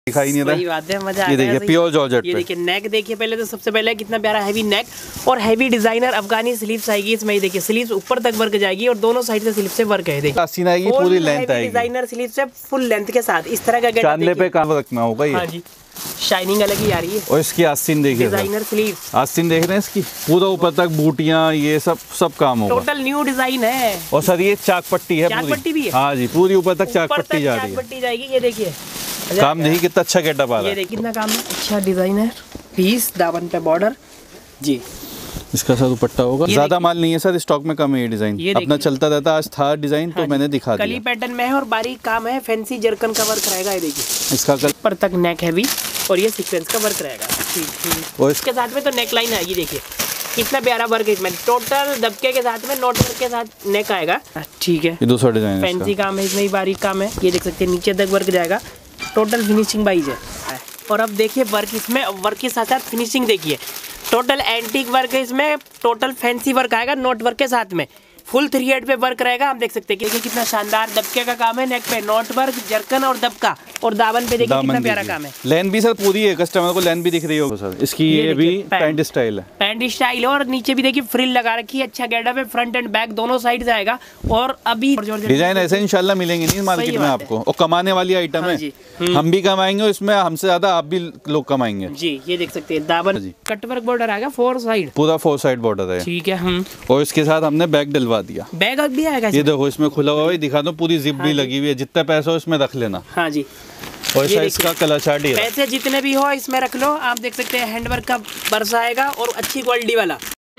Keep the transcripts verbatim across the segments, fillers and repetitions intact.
दिखाई नहीं वही बात है, मजा ये देखिए प्योर जॉर्जेट। ये देखिए नेक देखिए, पहले तो सबसे पहले कितना प्यारा हैवी नेक और हैवी डिजाइनर अफगानी स्लीव्स आएगी इसमें। ये देखिए स्लीव्स ऊपर तक वर्क जाएगी और दोनों साइड से स्लीव से वर्क है। देखिए आस्तीन आएगी, पूरी लेंथ आएगी डिजाइनर स्लीव से फुल लेंथ के साथ इस तरह का गेटअप। चांदले पे काम रखना होगा ये। हाँ जी, शाइनिंग अलग ही आ रही है। और इसकी आस्तीन देखिए, डिजाइनर स्लीव आस्तीन देख रहे हैं इसकी, पूरा ऊपर तक बूटियां ये सब सब काम होगा। टोटल न्यू डिजाइन है। और सर ये चाक पट्टी है, चाक पट्टी भी है। हाँ जी, पूरी ऊपर तक चाक पट्टी जा रही है। चाक पट्टी जाएगी। ये देखिए काम नहीं कितना अच्छा गेटअप आ रहा है। ये देखिए कितना काम है, अच्छा डिजाइन है। पीस दामन पे बॉर्डर जी। इसका सर दुपट्टा होगा, ज्यादा माल नहीं है सर, स्टॉक में कम है ये डिजाइन, अपना चलता रहता। आज था डिजाइन तो मैंने दिखा दिया। कली पैटर्न में है और बारीक काम है, फैंसी जरकन का वर्क रहेगा। ये देखिए इसका कल ऊपर तक नेक हैवी और ये सीक्वेंस का वर्क रहेगा। ठीक, और इसके साथ में तो नेक लाइन आएगी। देखिए कितना प्यारा वर्क है इसमें, टोटल दबके के साथ में नोट वर्क के साथ नेक आएगा। ठीक है, ये दूसरा डिजाइन है, फैंसी काम है इसमें, बारीक काम है। ये देख सकते हैं नीचे तक वर्क जाएगा, टोटल फिनिशिंग वाइज है। और अब देखिए वर्क इसमें, वर्क के साथ साथ फिनिशिंग देखिए, टोटल एंटीक वर्क है इसमें, टोटल फैंसी वर्क आएगा नोट वर्क के साथ में, फुल थ्री एड पे वर्क रहेगा। हम देख सकते हैं कि कितना शानदार दबके का काम है, नेक पे नोट वर्क, जरकन और दबका, और दामन पे देखिए कितना प्यारा काम है। लाइन भी सर पूरी है, कस्टमर को लाइन भी दिख रही होगी सर इसकी। ये, ये भी पैंट स्टाइल है, पैंट स्टाइल है और नीचे भी देखिए फ्रिल लगा रखी है। अच्छा गेटअप है, फ्रंट एंड बैक दोनों साइड से आएगा। और अभी डिजाइन ऐसे इंशाल्लाह मिलेंगे नहीं मार्केट में आपको, और कमाने वाली आइटम है। हम भी कमाएंगे इसमें, हमसे ज्यादा आप भी लोग कमाएंगे जी। ये देख सकते हैं दामन कट वर्क बॉर्डर आएगा, फोर साइड, पूरा फोर साइड बॉर्डर है। ठीक है हम, और इसके साथ हमने बैग डलवा दिया। बैग भी आएगा, ये देखो इसमें खुला हुआ है, दिखा दो, पूरी जिप भी लगी हुई है, जितना पैसा हो इसमें रख लेना। हाँ जी, और ये इसका कलर चार्ट है, पैसे जितने भी हो इसमें रख लो। आप देख सकते हैं हैंडवर्क का बरसा आएगा और अच्छी क्वालिटी वाला।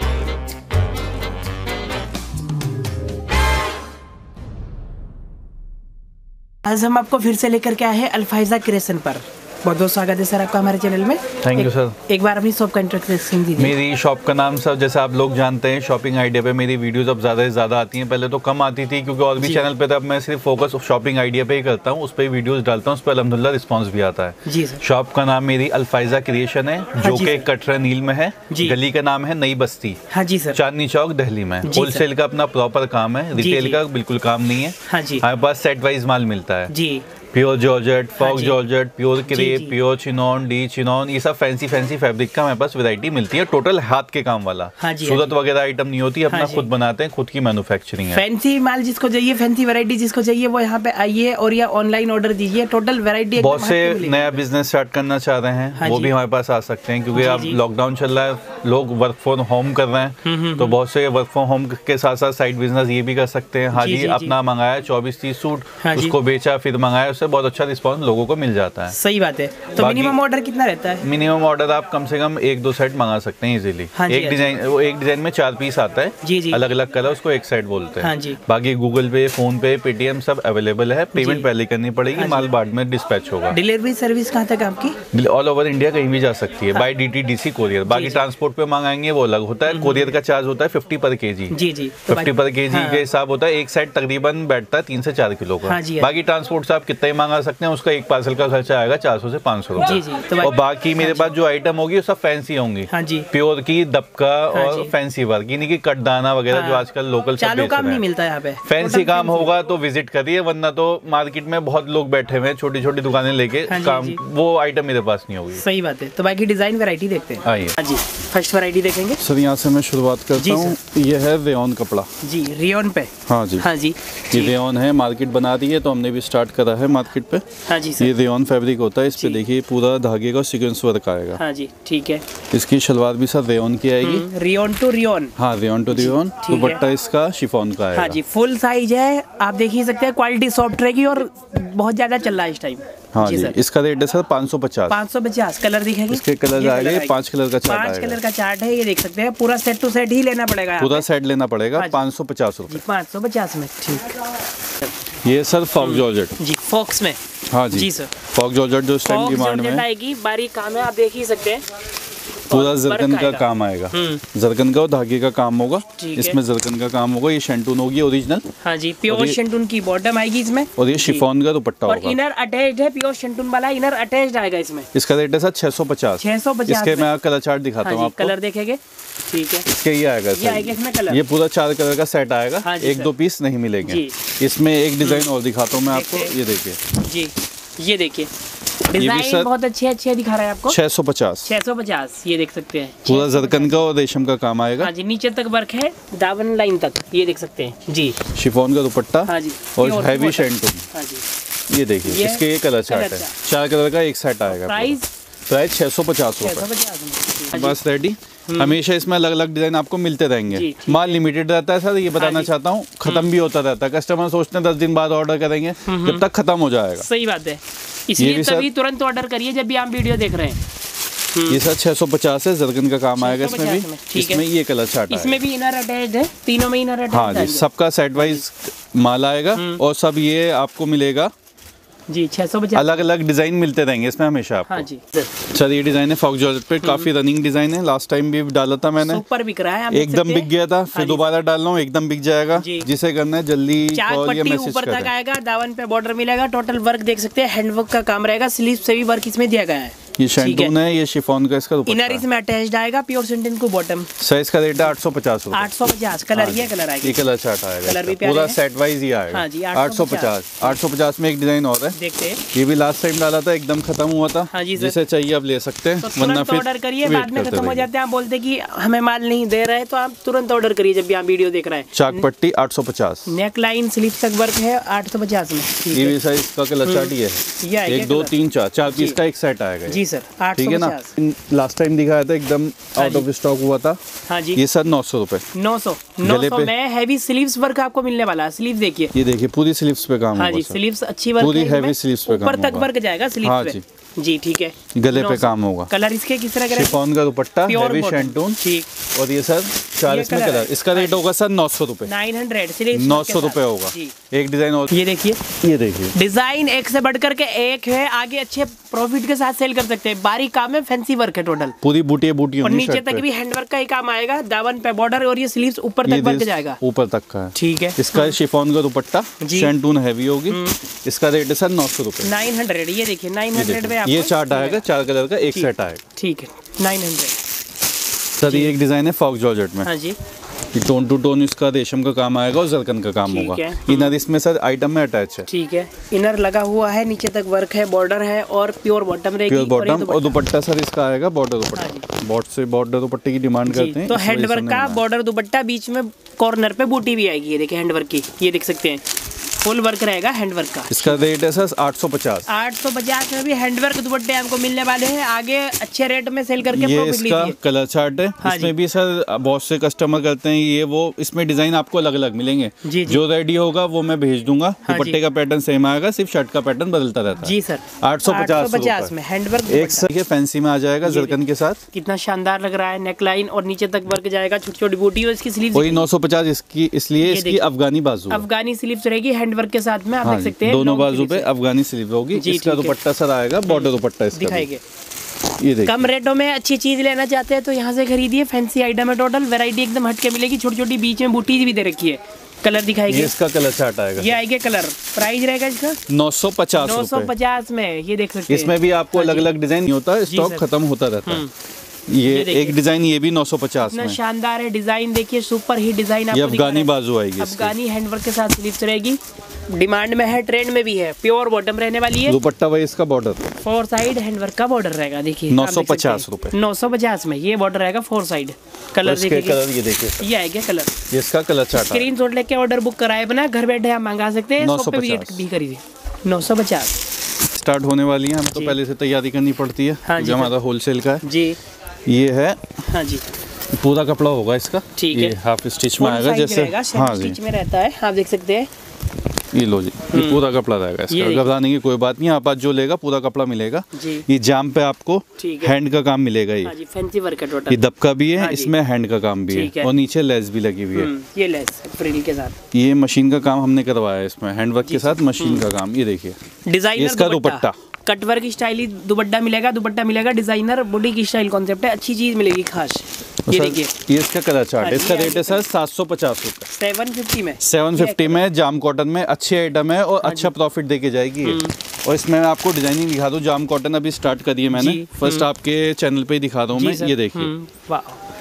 आज हम आपको फिर से लेकर के आए हैं अल्फाइजा क्रिएशन पर। बहुत बहुत स्वागत है सर आपका हमारे चैनल में। Thank you sir. एक बार अपनी शॉप का इंट्रोडक्शन दीजिए। मेरी शॉप का नाम सर, जैसे आप लोग जानते हैं, शॉपिंग आइडिया पे मेरी वीडियोस अब ज़्यादा से ज़्यादा आती हैं। पहले तो कम आती थी क्योंकि और भी चैनल पे था, अब मैं सिर्फ फोकस शॉपिंग आइडिया पे ही करता हूँ, उस पर वीडियोस डालता हूँ, उस पर अल्हम्दुलिल्लाह रिस्पॉन्स भी आता है जी सर। शॉप का नाम मेरी अल्फाइजा क्रिएशन है, जो कि कटरा नील में है। गली का नाम है नई बस्ती, हाँ जी सर, चांदनी चौक दिल्ली में। होलसेल का अपना प्रॉपर काम है, रिटेल का बिल्कुल काम नहीं है। हमारे पास सेट वाइज माल मिलता है जी। Pure georgette, faux georgette, pure crepe, pure chinon, D chinon, ये सब फैंसी फैंसी फैब्रिक का हमारे पास वैरायटी मिलती है। टोटल हाथ के काम वाला, हाँ सूरत वगैरह आइटम नहीं होती, अपना खुद बनाते हैं, खुद की मैन्युफैक्चरिंग है। फैंसी माल जिसको चाहिए, फैंसी वैरायटी जिसको चाहिए, वो यहाँ पे आइए और या ऑनलाइन ऑर्डर दीजिए। टोटल वैरायटी बहुत से नया बिजनेस स्टार्ट करना चाह रहे हैं, वो भी हमारे पास आ सकते हैं, क्योंकि अब लॉकडाउन चल रहा है, लोग वर्क फ्रॉम होम कर रहे हैं, तो बहुत से वर्क फ्रॉम होम के साथ साथ साइड बिजनेस ये भी कर सकते हैं। हाँ जी, अपना मंगाया चौबीस तीस सूट, उसको बेचा, फिर मंगाया, उससे बहुत अच्छा रिस्पॉन्स लोगों को मिल जाता है। सही बात है। तो मिनिमम ऑर्डर कितना रहता है? मिनिमम ऑर्डर आप कम से कम एक दो सेट मंगा सकते हैं इजीली। हाँ एक डिजाइन, वो एक डिजाइन में चार पीस आता है जी जी, अलग अलग कलर, उसको एक सेट बोलते हैं। हाँ जी। बाकी गूगल पे, फोन पे, पेटीएम सब अवेलेबल है। पेमेंट पहले करनी पड़ेगी, माल बाद में डिस्पैच होगा। डिलीवरी सर्विस कहाँ तक आपकी? ऑल ओवर इंडिया कहीं भी जा सकती है, बाई डीटीडीसी कोरियर। बाकी ट्रांसपोर्ट पे मंगाएंगे वो अलग होता है, कोरियर का चार्ज होता है फिफ्टी पर के जी जी जी फिफ्टी पर के जी के हिसाब होता है। एक सेट तकरीबन बैठता है तीन से चार किलो का। बाकी ट्रांसपोर्ट से आप कितना ही मंगा सकते हैं, उसका एक पार्सल का खर्चा आएगा चार सौ से पाँच सौ रुपए। और बाकी मेरे पास जो आइटम होगी वो सब फैंसी होंगी, प्योर की, दबका और फैंसी वर्क, यानी कि कटदाना वगैरह जो आजकल लोकल चालू काम नहीं मिलता है यहाँ पे। फैंसी काम होगा तो विजिट करिए, वरना तो मार्केट में बहुत लोग बैठे हुए हैं छोटी छोटी दुकानें लेके काम, वो आइटम मेरे पास नहीं होगी। सही बात है। तो बाकी डिजाइन वैरायटी देखते हैं। आइए जी, फर्स्ट वैरायटी देखेंगे सर। यहाँ से मैं शुरुआत करता हूँ। ये है रेयन कपड़ा जी, रेयन पे। हाँ जी, हाँ जी, ये रेयन है, मार्केट बना दी है तो हमने भी स्टार्ट करा है मार्केट पे। हाँ जी, ये रेयन फैब्रिक होता है, इस पे देखिए पूरा धागे का सीक्वेंस वर्क आएगा। हाँ जी, ठीक है। इसकी शलवार भी सर रेयन की आएगी, रेयन टू रेयन। हाँ, रेयन टू रेयन। दुपट्टा इसका शिफॉन का आएगा। हाँ जी, फुल साइज है, आप देख ही सकते हैं, क्वालिटी सॉफ्ट रहेगी और बहुत ज्यादा चल रहा है इस टाइम। हाँ जी, जी, इसका रेट है सर पाँच सौ पचास। पाँच सौ पचास कलर दिखेंगे, इसके कलर आएंगे, पांच कलर का चार्ट पांच कलर का चार्ट है, ये देख सकते हैं। पूरा सेट टू सेट ही लेना पड़ेगा, पूरा सेट लेना पड़ेगा, पाँच सौ पचास रुपए। पाँच सौ पचास में, ठीक। ये सर फॉक जॉर्जेट जी, फॉक्स में। हाँ जी, जी सर, फॉक जॉर्जेट जो स्टैंड डिमांड में आएगी, बारीक काम है, आप देख ही सकते हैं। पूरा जरकन का काम आएगा, जरकन का और धागे का काम होगा, इसमें जरकन का काम होगा। ये शेंटून होगी ओरिजिनल। हाँ जी, प्योर शेंटून की बॉटम आएगी इसमें, और ये शिफॉन का दुपट्टा होगा। और इनर अटैच्ड है, प्योर शेंटून वाला इनर अटैच्ड आएगा इसमें। इसका रेट है सर छह सौ पचास। छह सौ पचास। इसके मैं कलर चार्ट दिखाता हूँ आपको, कलर देखेंगे। ठीक है, इसके ये आएगा, ये आएगा इसमें कलर। ये पूरा चार कलर का सेट आएगा, एक दो पीस नहीं मिलेंगे। इसमें एक डिजाइन और दिखाता हूँ मैं आपको, ये देखिए जी, ये देखिए डिजाइन बहुत अच्छे अच्छे दिखा रहा है आपको। छह सौ पचास छह सौ पचास ये देख सकते हैं, पूरा जरकन का और रेशम का काम आएगा। हाँ जी, नीचे तक वर्क है, दामन लाइन तक, ये देख सकते हैं जी। शिफॉन का दुपट्टा। हाँ जी, और हैवी शेंटून। हाँ जी, ये देखिए इसके ये कलर चार्ट है, चार कलर का एक सेट आएगा। प्राइस प्राइस छह सौ पचास रुपए बस रेडी। हमेशा इसमें अलग अलग डिजाइन आपको मिलते रहेंगे। माल लिमिटेड रहता है सर, ये बताना चाहता हूँ, खत्म भी होता रहता है। कस्टमर सोचते हैं दस दिन बाद ऑर्डर करेंगे, जब तक खत्म हो जाएगा। सही बात है, इसलिए तभी तुरंत ऑर्डर करिए जब भी आप वीडियो देख रहे हैं। ये सर छह सौ पचास है, जरकन का काम आएगा इसमें भी। इसमें ये कलर चार्ट इसमें भी इनर अटैच्ड है, तीनों में इनर अटैच्ड। हाँ जी, सबका सेट वाइज माल आएगा और सब ये आपको मिलेगा जी। छह सौ पचास अलग अलग डिजाइन मिलते रहेंगे इसमें हमेशा आपको। हाँ जी सर, ये डिजाइन है फॉक्स जॉर्जेट पे, काफी रनिंग डिजाइन है। लास्ट टाइम भी डाला था मैंने, सुपर बिक रहा है, एकदम बिक गया था। फिर दोबारा डाल रहा हूँ, एकदम बिक जाएगा। जिसे करना है जल्दी कॉल या मैसेज ऊपर तक आएगा, दामन पे बॉर्डर मिलेगा। टोटल वर्क देख सकते हैं, हैंडवर्क का काम रहेगा, स्लीव से भी वर्क इसमें दिया गया है। ये शेंटून है, ये शिफॉन का इसका दुपट्टा। इनर इसमें अटैच्ड आएगा, प्योर सिंथेटिक को बॉटम। साइज का रेट है आठ सौ पचास रुपए। आठ सौ पचास कलर, ये कलर आएगा, ये कलर चार्ट आएगा, कलर भी पूरा सेट वाइज ही आएगा। हाँ जी, आठ सौ पचास। आठ सौ पचास में एक डिजाइन और है, देखते हैं। ये भी लास्ट टाइम डाला था, एकदम खत्म हुआ था। हाँ जी, जिसे चाहिए आप ले सकते हैं, वरना फिर ऑर्डर करिए, बाद में खत्म हो जाते हैं। आप बोलते कि हमें माल नहीं दे रहे, तो आप तुरंत ऑर्डर करिए जब भी आप वीडियो देख रहे हैं। चाक पट्टी आठ सौ पचास, नेक लाइन स्लीव तक वर्क है आठ सौ पचास में। ये भी साइज का कलर चार्ट ये है, एक दो तीन चार चार पीस का एक सेट आएगा जी सर। आठ सौ पचास लास्ट टाइम दिखाया था, एकदम आउट ऑफ स्टॉक हुआ था। हाँ जी, ये सर नौ सौ रुपए। नौ सौ नौ सौ में हैवी स्लीव्स वर्क आपको मिलने वाला है। स्लीव देखिए, ये देखिए पूरी स्लीव्स पे काम। हाँ जी, स्लीव्स अच्छी वर्क, पूरी हैवी स्लीव्स पे काम, ऊपर तक वर्क जाएगा स्लीव हाँ पे जी। ठीक है, गले पे काम होगा। कलर इसके किस तरह का? शिफॉन का दुपट्टा, हैवी शेंटून। ठीक, और ये सर चार इसमें कलर। इसका रेट होगा सर नौ सौ रुपए। नाइन हंड्रेड नौ सौ रुपए होगा। एक डिजाइन और, ये देखिए, ये देखिए डिजाइन एक से बढ़कर के एक है। आगे अच्छे प्रॉफिट के साथ सेल कर सकते हैं। बारीक काम है, फैंसी वर्क है टोटल, पूरी बूटी बूटी। और नीचे तक भी हैंडवर्क का ही काम आएगा, दामन पे बॉर्डर, और ये स्लीव्स ऊपर तक वर्क जाएगा, ऊपर तक का है। ठीक है, इसका शिफॉन का दुपट्टा, शेंटून हैवी होगी। इसका रेट है सर नौ सौ रुपए। नाइन हंड्रेड ये देखिए, नाइन हंड्रेड में ये चार्ट आएगा, चार कलर का एक सेट आएगा। ठीक है, नाइन हंड्रेड। सर ये एक डिजाइन है फॉक्स जॉर्जेट में। हाँ जी, ये टोन टू टोन इसका रेशम का काम आएगा और जरकन का काम होगा। इनर इसमें सर आइटम में अटैच है। ठीक है, इनर लगा हुआ है, नीचे तक वर्क है, बॉर्डर है, और प्योर बॉटम रहेगी। प्योर बॉटम और दुपट्टा सर इसका आएगा बॉर्डर दुपट्टा। बॉर्डर से बॉर्डर दुपट्टे की डिमांड करते हैं, तो हैंडवर्क का बॉर्डर दुपट्टा, बीच में कॉर्नर पे बूटी भी आएगी। ये देखिए हैंडवर्क की, ये देख सकते हैं, फुल वर्क रहेगा हैंडवर्क का। इसका रेट है सर आठ सौ पचास। आठ सौ पचास में भी हैंडवर्क दुपट्टे हमको मिलने वाले हैं। आगे अच्छे रेट में सेल करके ये इसका कलर चार्ट है। हाँ, इसमें भी सर बहुत से कस्टमर करते हैं ये वो, इसमें डिजाइन आपको अलग अलग मिलेंगे। जी, जी। जो रेडी होगा वो मैं भेज दूंगा। हाँ, दुपट्टे का पैटर्न सेम आएगा, सिर्फ शर्ट का पैटर्न बदलता रहता है। जी सर, आठ सौ पचास में हैंडवर्क एक सर फैंसी में आ जाएगा जरकन के साथ। कितना शानदार लग रहा है, नेक लाइन और नीचे तक वर्क जाएगा, छोटी छोटी बूटी और इसकी स्लीव वही नौ सौ पचास इसकी, इसलिए इसकी अफगानी बाजू, अफगानी स्लीव्स रहेगी हैंडवर्क के साथ में। देख सकते हैं दोनों बाजू पे अफगानी स्लीव होगी। इसका दुपट्टा सर आएगा बॉर्डर दुपट्टा इसका दिखाएंगे। ये देखिए, कम रेटों में अच्छी चीज लेना चाहते हैं तो यहाँ से खरीदिए। फैंसी आइटम है, टोटल वैरायटी एकदम हटके मिलेगी। छोटी छोटी बीच में बूटी भी दे रखी है। कलर दिखाएंगे, इसका कलर चार्ट आएगा, ये आएगा कलर। प्राइस रहेगा इसका नौ सौ पचास नौ सौ पचास में। ये देख सकते हैं, इसमें भी आपको अलग अलग डिजाइन नहीं होता, स्टॉक खत्म होता रहता है। ये एक डिजाइन, ये भी नौ सौ पचास में शानदार है। डिजाइन देखिए, सुपर ही डिजाइन। ये अफगानी बाजू आएगी, अफगानी हैंडवर्क के साथ स्लीव्स रहेगी। डिमांड में है, ट्रेंड में भी है। प्योर बॉटम रहने वाली है। दुपट्टा वही इसका बॉर्डर, फोर साइड हैंडवर्क का बॉर्डर रहेगा। देखिए नौ सौ पचास रुपए। नौ सौ पचास में ये बॉर्डर रहेगा, फोर साइड। कलर देखिए, कलर ये देखिए, ये आएगा कलर। ये इसका कलर चार्ट। स्क्रीनशॉट लेके ऑर्डर बुक कराए बना, घर बैठे आप मंगा सकते हैं। नौ सौ पचास भी करिए। नौ सौ पचास स्टार्ट होने वाली है, हमको पहले से तैयारी करनी पड़ती है, जो हमारा होलसेल का है जी। ये है, हाँ जी, पूरा कपड़ा होगा इसका। ठीक है, हाफ स्टिच में आएगा, जैसे हाँ स्टिच में रहता है, आप देख सकते हैं। ये लो जी, ये पूरा कपड़ा रहेगा इसका, घबराने की कोई बात नहीं। आप आज जो लेगा पूरा कपड़ा मिलेगा। ये जाम पे आपको हैंड का काम मिलेगा। ये जी, फैंसी वर्क है टोटल। ये दबका भी है, इसमें हैंड का काम भी है, और नीचे लेस भी लगी हुई है। ये लेस फ्रिल के साथ। ये मशीन का काम हमने करवाया है इसमें, हैंड वर्क के साथ मशीन का काम। ये देखिए डिजाइनर इसका दुपट्टा, कटवर्क स्टाइल दुपट्टा मिलेगा। दुपट्टा मिलेगा डिजाइनर बॉडी की स्टाइल कॉन्सेप्ट है, अच्छी चीज मिलेगी खास। ये देखिए, ये इसका कलर चार्ट है। इसका रेट है सर सात सौ पचास रुपए। सेवन फिफ्टी में सेवन फिफ्टी में जाम कॉटन में अच्छी आइटम है और अच्छा प्रॉफिट देके जाएगी। और इसमें मैं आपको डिजाइनिंग दिखा दूं। जाम कॉटन अभी स्टार्ट करी है मैंने, फर्स्ट आपके चैनल पे ही दिखा दूं मैं। ये देखिए,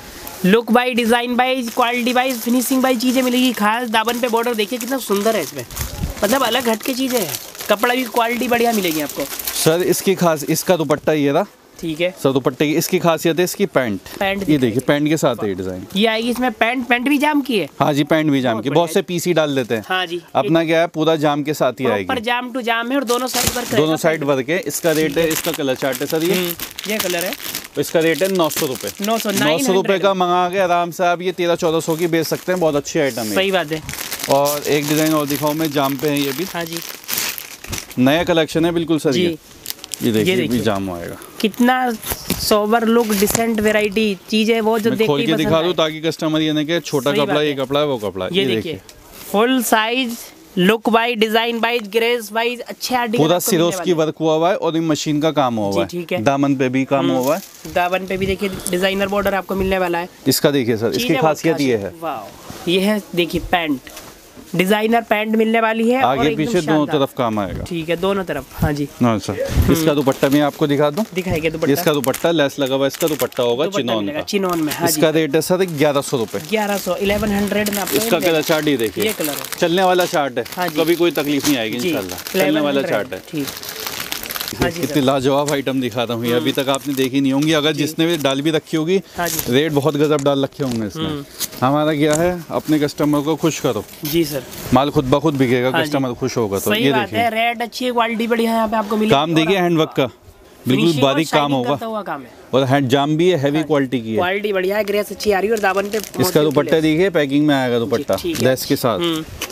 look by, design by, quality by, finishing by चीजें मिलेगी खास। दामन पे बॉर्डर देखिए कितना सुंदर है इसमें, मतलब अलग हटके चीजें हैं। कपड़ा की क्वालिटी बढ़िया मिलेगी आपको। सर इसकी खास इसका दुपट्टा ये रहा, ठीक है सर दुपट्टे की इसकी खासियत है इसकी पैंट पैंट ये देखिए पैंट के साथ है ये डिजाइन। ये आएगी इसमें पैंट पैंट भी जाम की है। हाँ जी पैंट भी जाम की, बहुत से पीसी डाल देते हैं। हाँ जी अपना क्या है पूरा जाम के साथ ही आएगी, पर जाम टू जाम है और दोनों साइड वर्क दोनों साइड वर्क है। इसका रेट है, इसका कलर चार्ट है सर ये ये कलर है, इसका रेट है नौ सौ रुपए नौ सौ नौ सौ रुपए का मंगा के आराम से आप ये तेरह चौदह सौ की बेच सकते हैं, बहुत अच्छी आइटम है। सही बात है। और एक डिजाइन और दिखाऊं मैं, जाम पे है ये भी। हाँ जी नया कलेक्शन है बिल्कुल सर ये ये देखिए ये भी जाम आएगा। कितना सोबर लुक डिसेंट वैरायटी चीज है वो जो देख खोल के दिखा दूं ताकि कस्टमर ये ना कि छोटा कपड़ा ये कपड़ा है वो कपड़ा है। ये देखिए full size look wise design wise grace wise अच्छे आर्टिकल पूरा सिरोस की वर्क हुआ हुआ है और मशीन का काम हुआ हुआ है, दामन पे भी काम हुआ है, दामन पे भी देखिए डिजाइनर बॉर्डर आपको मिलने वाला है। इसका देखिए सर इसकी खासियत ये है, वाह ये है देखिए पैंट डिजाइनर पैंट मिलने वाली है, आगे पीछे दोनों तरफ काम आएगा। ठीक है दोनों तरफ। हाँ जी हाँ सर इसका दुपट्टा मैं आपको दिखा दूं, दिखाएंगे दुपट्टा। इसका दुपट्टा लेस लगा हुआ, इसका दुपट्टा होगा चिनोन का, चिनोन में। हाँ इसका रेट है सर ग्यारह सौ रुपए ग्यारह सौ इलेवन हंड्रेड में आपको इसका कलर चार्ट ही देखिए, ये कलर है चलने वाला चार्ट है। हाँ कभी कोई तकलीफ नहीं आएगी इंशाल्लाह, चलने वाला चार्ट है। ठीक कितनी लाजवाब आइटम दिखाता हूँ, अभी तक आपने देखी नहीं होंगी, अगर जिसने भी डाल भी रखी होगी रेट बहुत गजब डाल रखे होंगे इसमें। हमारा क्या है अपने कस्टमर को खुश करो जी सर, माल खुद ब खुद बिकेगा, कस्टमर खुश होगा। तो ये देखिए रेट अच्छी क्वालिटी बढ़िया है यहाँ पे आपको मिलेगी। काम देखिए हैंडवर्क का बिल्कुल बारीक काम होगा और हैंड जाम भी है, हैवी क्वालिटी की है, क्वालिटी बढ़िया है, ग्रेस अच्छी आ रही है और दामन पे इसका दुपट्टा देखिए पैकिंग में आएगा दुपट्टा लेस के साथ।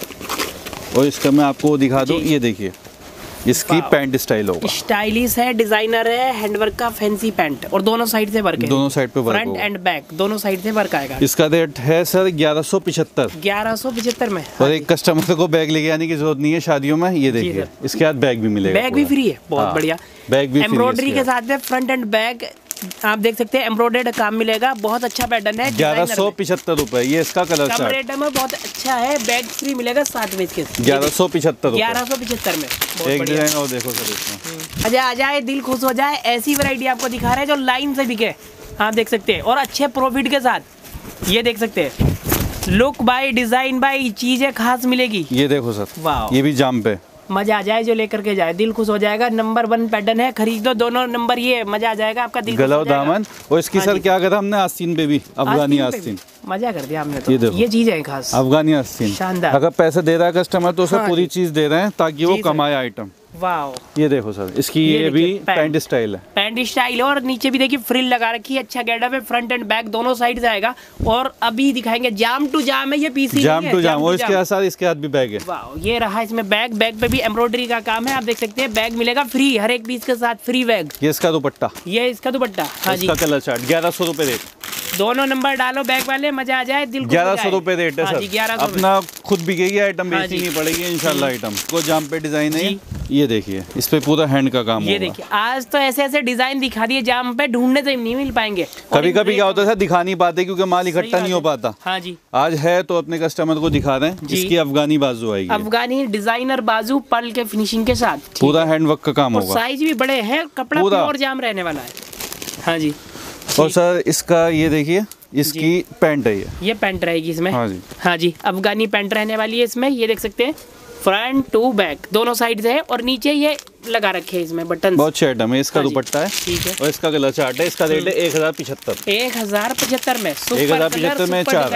और इसका मैं आपको दिखा दूं, ये देखिए इसकी पैंट स्टाइल होगा, स्टाइलिश है, डिजाइनर है, हैंडवर्क का फैंसी पैंट और दोनों साइड से वर्क है, दोनों साइड पे वर्क फ्रंट एंड बैक दोनों साइड से वर्क आएगा। इसका रेट है सर ग्यारह सौ पिछहत्तर ग्यारह सौ पिछहत्तर में। और एक कस्टमर को बैग लेके आने की जरूरत नहीं है शादियों में, ये देखिए इसके साथ बैग भी मिलेगा, बैग भी फ्री है, बहुत बढ़िया बैग भी एम्ब्रॉयडरी के साथ में फ्रंट एंड बैक आप देख सकते हैं एम्ब्रॉयडर्ड काम मिलेगा, बहुत अच्छा पैटर्न है। ग्यारह सौ पिछहत्तर रुपए ये इसका कलर कम रेट में बहुत अच्छा है, बैग फ्री मिलेगा सात बज के ग्यारह सौ पिछहत्तर ग्यारह सौ पिछहत्तर में। एक डिजाइन और देखो सर इसमें, अच्छा आ जाए दिल खुश हो जाए, ऐसी वैरायटी आपको दिखा रहे हैं जो लाइन से बिके, आप देख सकते हैं और अच्छे प्रॉफिट के साथ। ये देख सकते हैं लुक बाय डिजाइन बाय चीजें खास मिलेगी। ये देखो सर वाह ये भी जाम पे, मजा आ जाए जो लेकर के जाए दिल खुश हो जाएगा, नंबर वन पैटर्न है, खरीद दो दोनों नंबर, ये मजा आ जाएगा आपका दिल गला दामन। और इसकी सर क्या करा हमने आस्तीन पे भी, अफगानी आस्तीन मजा कर दिया हमने तो, ये, ये चीज है खास अफगानी आस्तीन शानदार। अगर पैसे दे रहा है कस्टमर तो उसे पूरी चीज दे रहे हैं ताकि वो कमाए आइटम। वाह ये देखो सर इसकी ये, ये भी पैंट स्टाइल है, पैंट स्टाइल और नीचे भी देखिए फ्रिल लगा रखी है, अच्छा गेटअप है, फ्रंट एंड बैक दोनों साइड से आएगा। और अभी दिखाएंगे जाम टू जाम है, ये पीसी जाम टू जाम और इसके साथ इसके हाथ भी बैग है। वाह ये रहा इसमें बैग, बैग पे भी एम्ब्रॉयडरी का काम है, आप देख सकते हैं बैग मिलेगा फ्री हर एक पीस के साथ फ्री बैग। ये इसका दुपट्टा, ये इसका दुपट्टा। हाँ जी इसका कलर चार्ट ग्यारह सौ रुपए रेट, दोनों नंबर डालो बैग वाले मजा आ जाए दिल। ग्यारह सौ रुपए रेट है सर, ग्यारह सौ अपना खुद बिकेगी आइटम, बेचनी नहीं पड़ेगी इंशाल्लाह आइटम को। जाम पे डिजाइन है ये देखिए, इस पे पूरा हैंड का काम ये देखिए आज तो ऐसे ऐसे डिजाइन दिखा दिए जाम पे, ढूंढने से नहीं मिल पाएंगे। कभी कभी क्या होता है दिखा नहीं पाते क्योंकि माल इकट्ठा नहीं हो पाता। हाँ जी आज है तो अपने कस्टमर को दिखा रहे हैं, इसकी अफगानी बाजू आएगी, अफगानी डिजाइनर बाजू पर्ल के फिनिशिंग के साथ, पूरा हैंडवर्क का काम होगा, साइज भी बड़े हैं, कपड़ा प्योर जाम रहने वाला है। हाँ जी और सर इसका ये देखिए इसकी पैंट है, ये ये पैंट रहेगी इसमें। हाँ जी हाँ जी अफगानी पैंट रहने वाली है इसमें, ये देख सकते हैं फ्रंट टू बैक दोनों साइड से है और नीचे ये लगा रखे हैं इसमें बटन, बहुत अच्छे आइटम है। इसका दुपट्टा है ठीक है और इसका कलर चार्ट है, इसका रेट है एक हजार पिछहत्तर एक हजार पचहत्तर में, एक हजार पिछहत्तर में चार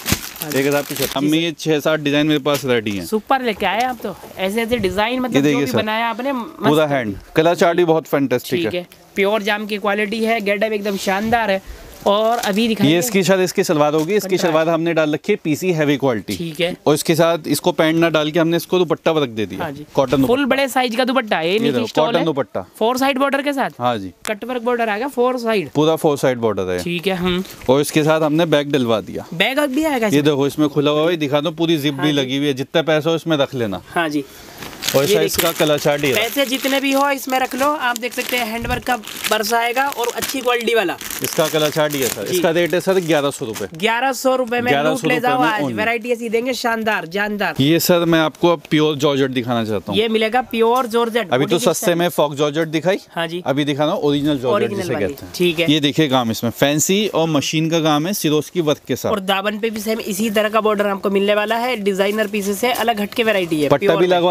एक हजार पिछहत्तर में ये छह सात डिजाइन मेरे पास रेडी हैं। सुपर लेके आए आप तो, ऐसे ऐसे डिजाइन मतलब जो भी बनाया आपने पूरा हैंड, कलर चार्ट भी बहुत फैंटास्टिक है, प्योर जाम की क्वालिटी है, गेटअप एकदम शानदार है। और अभी दिखाएंगे ये इसकी शायद इसकी सलवार होगी, इसकी सलवार हमने डाल रखी है पीसी हैवी क्वालिटी ठीक है, और इसके साथ इसको पैंट ना डाल के हमने इसको दुपट्टा वर्क दे दिया। हाँ जी कॉटन फुल बड़े साइज का दुपट्टा है, ये cotton dupatta four side border के साथ। हाँ जी कट वर्क बॉर्डर आएगा फोर साइड, पूरा फोर साइड बॉर्डर है ठीक है। हम और इसके साथ हमने बैग डलवा दिया, बैग भी आएगा, ये देखो इसमें खुला हुआ है, दिखा दो पूरी जिप भी लगी हुई है, जितना पैसा हो इसमें रख लेना। हाँ जी और इसका कलर चार्ट ही है, पैसे जितने भी हो इसमें रख लो, आप देख सकते हैं हैंडवर्क का पर्स आएगा और अच्छी क्वालिटी वाला, इसका कलर चार्ट ही है सर, इसका रेट है सर ग्यारह सौ रुपए ग्यारह सौ रुपए में लूट ले जाओ आज, वैरायटी ऐसी देंगे शानदार जानदार। ये सर मैं आपको अब प्योर जॉर्जेट दिखाना चाहता हूँ, ये मिलेगा प्योर जॉर्जेट, अभी तो सस्ते में फॉक जॉर्जेट दिखाई। हाँ जी अभी दिखाना ओरिजिनल जॉर्जेट जिसे कहते हैं, ठीक है। ये देखिए काम इसमें फैंसी और मशीन का काम है, सिरोस की वर्क के साथ, और दामन पे भी सेम इसी तरह का बॉर्डर आपको मिलने वाला है, डिजाइनर पीसेस से अलग हटके वैरायटी है, पट्टा भी लगवा रखा है,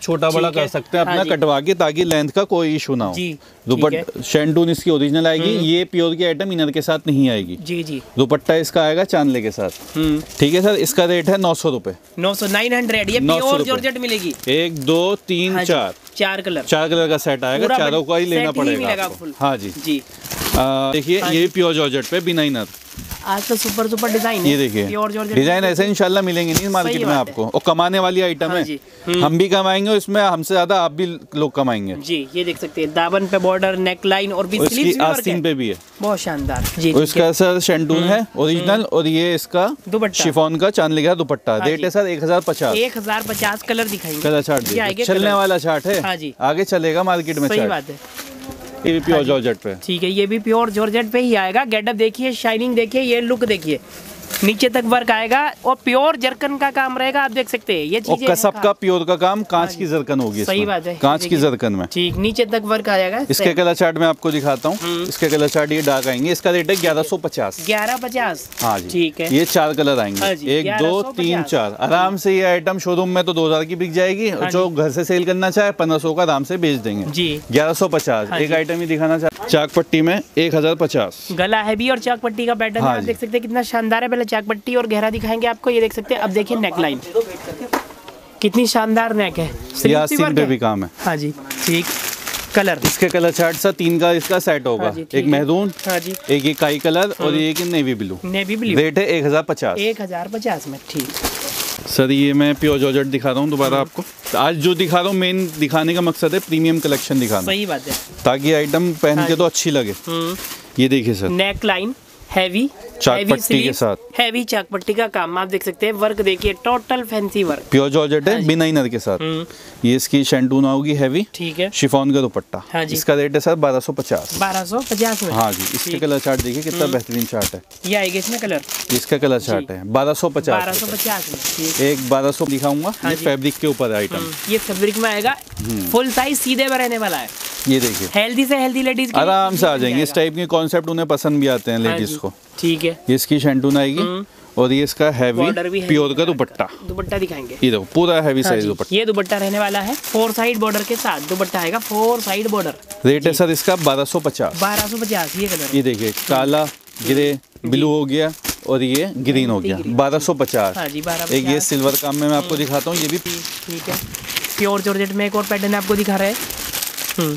छोटा बड़ा कर सकते हैं अपना कटवा के, ताकि लेंथ का कोई इशू ना हो। दुपट्टा शेंटून इसकी ओरिजिनल आएगी, ये प्योर की आइटम इनर के साथ नहीं आएगी। जी जी। दुपट्टा इसका आएगा चांदले के साथ। ठीक है सर, इसका रेट है नौ सौ रुपए। नौ सौ नाइन हंड्रेड ये प्योर जॉर्जेट मिलेगी। एक दो तीन चार चार कलर चार कलर का सेट आएगा, चारों का ही लेना पड़ेगा। हाँ जी जी। देखिए ये प्योर जॉर्जेट पे बिना इनर, आज तो सुपर सुपर डिजाइन है। ये देखिए डिजाइन ऐसे इंशाल्लाह मिलेंगे नहीं मार्केट में आपको, और कमाने वाली आइटम है। हम भी कमाएंगे इसमें, हमसे ज्यादा आप भी लोग कमाएंगे। जी ये देख सकते हैं, दामन पे बॉर्डर, नेक लाइन और भी स्लीव्स आस्तीन पे भी है, बहुत शानदार। जी इसका सर शेंटून है ओरिजिनल, और ये इसका दुपट्टा शिफॉन का चांदले का दुपट्टा। रेट है सर एक हजार पचास। एक हजार पचास कलर दिखाएंगे। कलर चार्ट चलने वाला चार्ट है, आगे चलेगा मार्केट में। सही बात है। ये भी प्योर जॉर्जेट पे, ठीक है, ये भी प्योर जॉर्जेट पे ही आएगा। गेटअप देखिए, शाइनिंग देखिए, ये लुक देखिए, नीचे तक वर्क आएगा और प्योर जरकन का काम रहेगा। आप देख सकते हैं ये चीजें, कसब का प्योर का काम, कांच की जरकन होगी। सही बात है, कांच की जरकन में। ठीक, नीचे तक वर्क आएगा। इसके कलर चार्ट में आपको दिखाता हूँ। इसके कलर चार्ट ये डार्क आएंगे। इसका रेट है ग्यारह सौ पचास। ग्यारह पचास हाँ जी, ठीक है। ये चार कलर आएंगे, एक दो तीन चार। आराम से ये आइटम शोरूम में तो दो हजार की बिक जाएगी, जो घर से सेल करना चाहे पंद्रह सौ का आराम से बेच देंगे। जी ग्यारह सौ पचास। एक आइटम ही दिखाना चाहते, चाक पट्टी में एक हजार पचास। गला है भी और चाक पट्टी का पैटर्न आप देख सकते हैं कितना शानदार है। पहले चाक पट्टी और गहरा दिखाएंगे आपको, ये देख सकते हैं। अब देखिए नेक लाइन कितनी शानदार नेक है, आस्तीन पे भी काम है। हाँ जी ठीक। कलर इसके कलर चार्ट सा तीन का इसका सेट होगा। हाँ एक मेहरून, हाँ जी, एक ये काई कलर और एक navy blue. Navy blue rate है एक हजार पचास। एक हजार पचास में। ठीक सर, ये मैं प्योर जॉर्जेट दिखा रहा हूँ दोबारा आपको। आज जो दिखा रहा हूँ मेन दिखाने का मकसद है प्रीमियम कलेक्शन दिखाना। सही बात है, ताकि आइटम पहन के तो अच्छी लगे। ये देखिए सर, नेक लाइन हैवी चाक पट्टी के साथ, हैवी चाक पट्टी का काम आप देख सकते हैं। वर्क देखिए, total fancy work, pure georgette है बिना इनर के साथ। ये इसकी शेंटून होगी हैवी, ठीक है, शिफॉन का दुपट्टा। हाँ जी। इसका रेट है सर बारह सौ पचास। बारह सौ पचास में। हाँ जी। इसके कलर चार्ट देखिए कितना बेहतरीन चार्ट है। ये आएगा इसमें कलर, इसका कलर चार्ट है बारह सौ पचास। बारह सौ पचास में एक बारह सौ दिखाऊंगा। ये फैब्रिक के ऊपर आइटम, ये फैब्रिक में आएगा, फुल साइज सीधे में रहने वाला है। ये देखिए, हेल्दी से हेल्दी लेडीज आराम से आ जाएंगे। इस टाइप के कॉन्सेप्ट उन्हें पसंद भी आते हैं लेडीज को। ठीक है, ये इसकी शेंटून आएगी और ये इसका हैवी प्योर का दुपट्टा। दुपट्टा दिखाएंगे, ये देखो पूरा हैवी साइज दुपट्टा। ये दुपट्टा रहने वाला है फोर साइड बॉर्डर के साथ। दुपट्टा आएगा फोर साइड बॉर्डर। रेट है सर इसका बारह सौ पचास। बारह सौ पचास। ये कलर, ये देखिए, काला, ग्रे, ब्लू हो गया और ये ग्रीन हो गया। बारह सौ पचास। एक ये सिल्वर काम में मैं आपको दिखाता हूँ। ये भी ठीक है, प्योर जॉर्जेट में एक और पैटर्न आपको दिखा रहे हैं।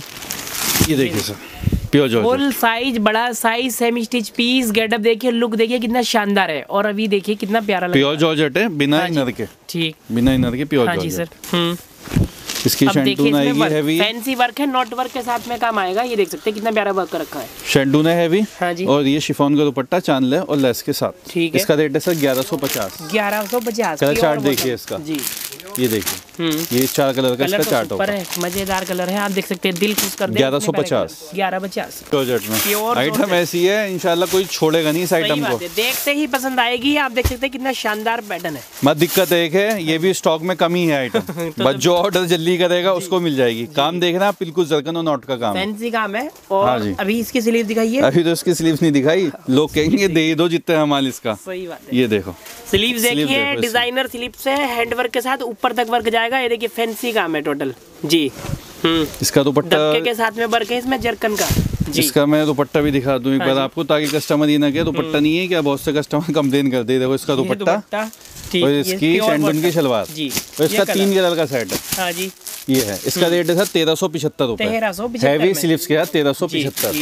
ये देखिए sir, pure georgette, full size, बड़ा size, semi stitch piece. Getup देखिए, लुक देखिए कितना शानदार है। और अभी देखिए कितना प्यारा लग रहा है। प्योर जॉर्जेट है बिना इनर के। ठीक, बिना इनर के प्योर जॉर्जेट। हाँ जी सर। इसकी शेंटून आएगी हैवी, फैंसी वर्क है, नॉट वर्क के साथ में काम आएगा। ये देख सकते हैं कितना प्यारा वर्क कर रखा है। शेंटून है हैवी। हाँ जी। और ये शिफॉन का दुपट्टा चांदले और लेस के साथ। ठीक है। इसका रेट है सर ग्यारह सौ पचास। ग्यारह सौ पचास। कलर चार्ट देखिए इसका। जी ये देखिए, ये चार कलर का इसका चार्ट होगा। मजेदार कलर है, आप देख सकते हैं, दिल खुश कर दे। ग्यारह सौ पचास। ग्यारह पचास जॉर्जेट में आइटम ऐसी है, इंशाल्लाह कोई छोड़ेगा नहीं इस आइटम को। देखते ही पसंद आएगी। आप देख सकते हैं कितना शानदार पैटर्न है। मत दिक्कत एक है, ये भी स्टॉक में कमी है आइटम। बस जो ऑर्डर जल्दी करेगा उसको मिल जाएगी। काम देखना, बिल्कुल जरकन और नॉट का काम, फैंसी काम है। और अभी इसकी स्लीव दिखाइए। अभी तो इसकी स्लीव नहीं दिखाई, लोग कहेंगे दे दो जितने है माल इसका। सही बात है। ये देखो स्लीव देखिए, डिजाइनर स्लीव से हैंड वर्क के साथ ऊपर तक वर्क जाएगा। ये देखिए फैंसी काम है टोटल जी। हम्म, इसका दुपट्टा के साथ में वर्क है इसमें जरकन का। इसका मैं दुपट्टा भी दिखा दूं एक बार आपको, ताकि कस्टमर ये ना कहे दुपट्टा नहीं है क्या। बहुत से कस्टमर कंप्लेन करते हैं। देखो इसका दुपट्टा और इसकी शेंटून की सलवार जी। और इसका तीन कलर का सेट है। हाँ जी। ये है, इसका रेट है सर तेरह सौ पिछहत्तर रुपए। हैवी स्लीव्स के साथ तेरह सौ पिछहत्तर।